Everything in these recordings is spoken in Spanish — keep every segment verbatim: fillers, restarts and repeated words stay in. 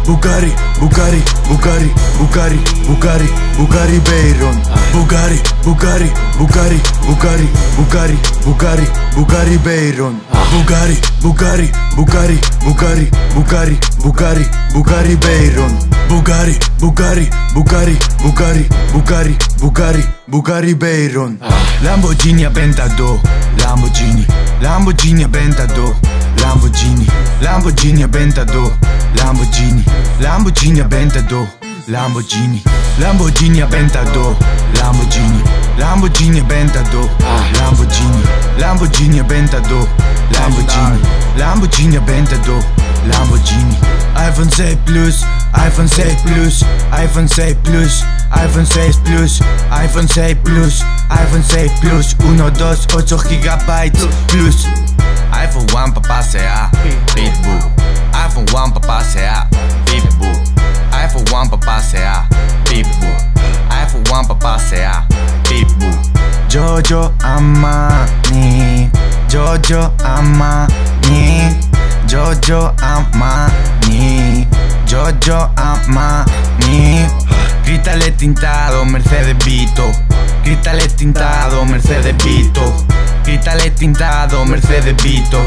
Bugatti, Bugatti, Bugatti, Bugatti, Bugatti, Bugatti Veyron. Bugatti, Bugatti, Bugatti, Bugatti, Bugatti, Bugatti, Bugatti Veyron. Bugatti, Bugatti, Bugatti, Bugatti, Bugatti, Bugatti, Bugatti Veyron. Bugatti, Bugatti, Bugatti, Bugatti, Bugatti, Bugatti, Bugatti Veyron. Lamborghini Aventador, Lamborghini, Lamborghini Aventador, Lamborghini, Lamborghini Aventador, Lamborghini, Lamborghini Aventador, Lamborghini, Lamborghini Aventador, Lamborghini, Lamborghini Aventador, Lamborghini, Lamborghini Aventador, Lamborghini, Lamborghini Aventador, Lamborghini. iPhone seis Plus, iPhone seis Plus, iPhone seis Plus, iPhone seis Plus, iPhone seis Plus, iPhone seis Plus, uno, dos, ocho gigabytes Plus. iPhone One pa' pasear, Pitbull. iPhone One pa' pasear, Pitbull. iPhone One pa' pasear, Pitbull. iPhone One pa' pasear, Pitbull. Giorgio Armani, Giorgio Armani, Giorgio Armani, Giorgio Armani. Cristales tintados, Mercedes Vito. Cristales tintados, Mercedes Vito. Cristales tintados, Mercedes Vito.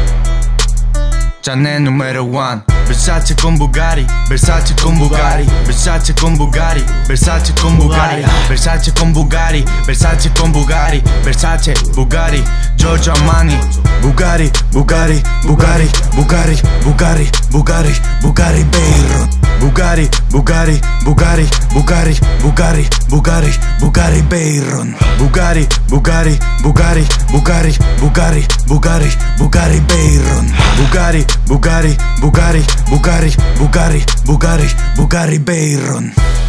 Chanel número one. Versace con Bugatti, Versace con Bugatti, Versace con Bugatti, Versace con Bugatti, Versace con Bugatti, Versace con Bugatti, Versace, Bugatti, Giorgio Armani. Bugatti, Bugatti, Bugatti, Bugatti, Bugatti, Bugatti, Bugatti Veyron. Bugatti, Bugatti, Bugatti, Bugatti, Bugatti, Bugatti, Bugatti Veyron. Bugatti, Bugatti, Bugatti, Bugatti, Bugatti, Bugatti, Bugatti Veyron. Bugatti, Bugatti, Bugatti, Bugatti, Bugatti, Bugatti, Bugatti Veyron.